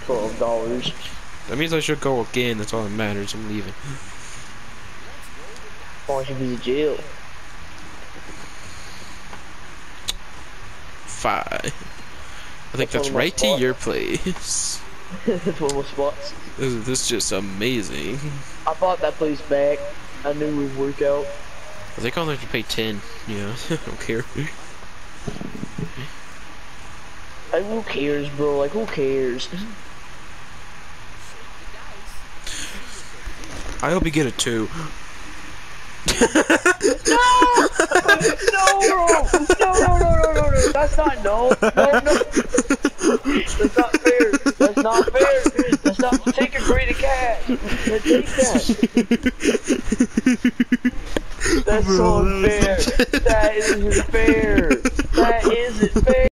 $12. That means I should go again. That's all that matters. I'm leaving. Why don't you visit jail? 5. I think that's right to your place. That's one of my spots. This is just amazing. I bought that place back. I knew it would work out. I think I'll have to pay 10. Yeah, I don't care. Like, who cares, bro? Like, who cares? I hope you get a 2. No! No, bro! No! That's not, no! That's not fair! That's not fair! That's not, take it free to cash! Take that! That's so unfair! That isn't fair!